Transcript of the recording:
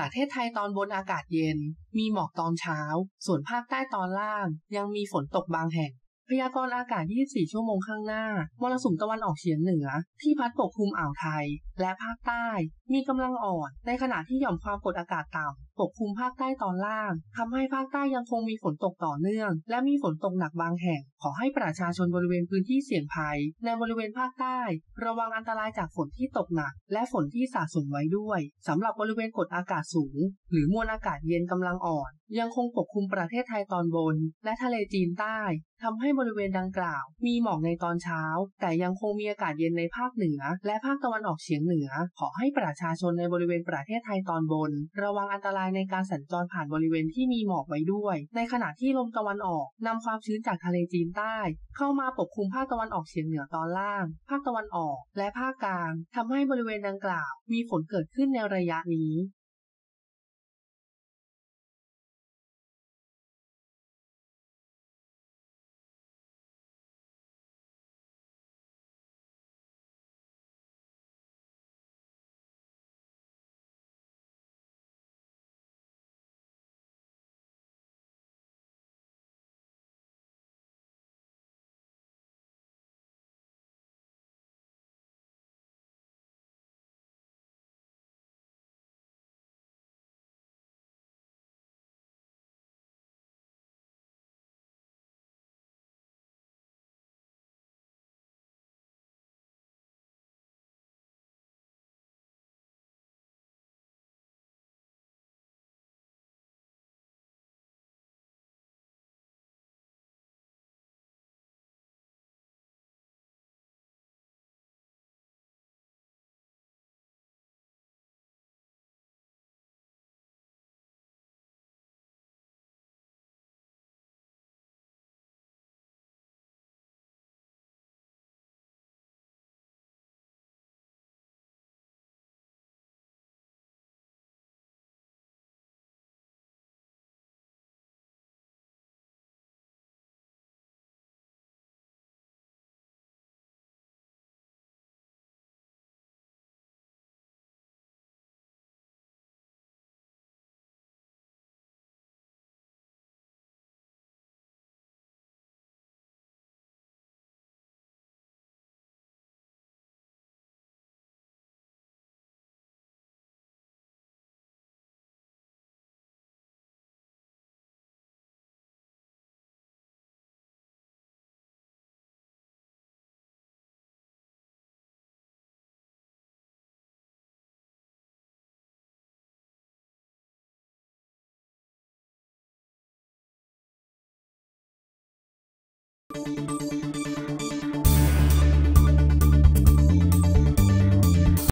ประเทศไทยตอนบนอากาศเย็นมีหมอกตอนเช้าส่วนภาคใต้ตอนล่างยังมีฝนตกบางแห่งพยากรณ์อากาศ 24 ชั่วโมงข้างหน้ามรสุมตะวันออกเฉียงเหนือที่พัดปกคลุมอ่าวไทยและภาคใต้มีกำลังอ่อนในขณะที่หย่อมความกดอากาศต่ำปกคลุมภาคใต้ตอนล่างทำให้ภาคใต้ยังคงมีฝนตกต่อเนื่องและมีฝนตกหนักบางแห่งขอให้ประชาชนบริเวณพื้นที่เสี่ยงภัยในบริเวณภาคใต้ระวังอันตรายจากฝนที่ตกหนักและฝนที่สะสมไว้ด้วยสำหรับบริเวณกดอากาศสูงหรือมวลอากาศเย็นกำลังอ่อนยังคงปกคลุมประเทศไทยตอนบนและทะเลจีนใต้ทำให้บริเวณดังกล่าวมีหมอกในตอนเช้าแต่ยังคงมีอากาศเย็นในภาคเหนือและภาคตะวันออกเฉียงเหนือขอให้ประชาชนในบริเวณประเทศไทยตอนบนระวังอันตรายในการสัญจรผ่านบริเวณที่มีหมอกไว้ด้วยในขณะที่ลมตะวันออกนำความชื้นจากทะเลจีนใต้เข้ามาปกคลุมภาคตะวันออกเฉียงเหนือตอนล่างภาคตะวันออกและภาคกลางทำให้บริเวณดังกล่าวมีฝนเกิดขึ้นในระยะนี้